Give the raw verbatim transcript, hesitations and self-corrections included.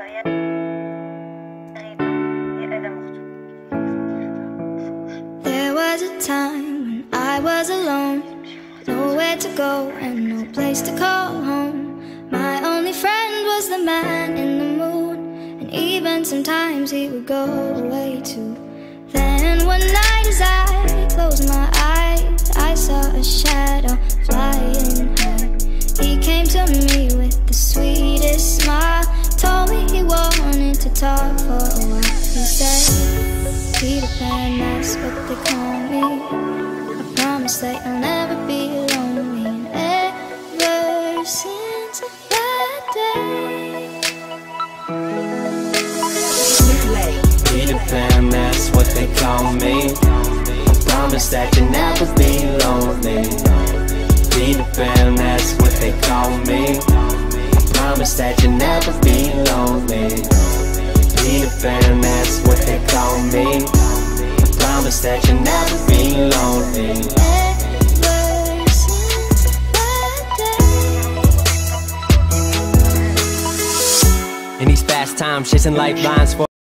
There was a time when I was alone, nowhere to go and no place to call home. My only friend was the man in the moon, and even sometimes he would go away too. Then one night as I closed my eyes, I saw a shadow flying high. He came to me with the sweetest smile, told me he wanted to talk for a while. He said, Peter Pan, that's what they call me. I promise that you'll never be lonely. And ever since that day, Peter Pan, that's what they call me. I promise that you'll never be lonely. Peter Pan, that's what they call me. I promise that you'll never be lonely. Peter Pan, that's what they call me. I promise that you'll never be lonely. ever since that day. In these fast times, chasing lifelines for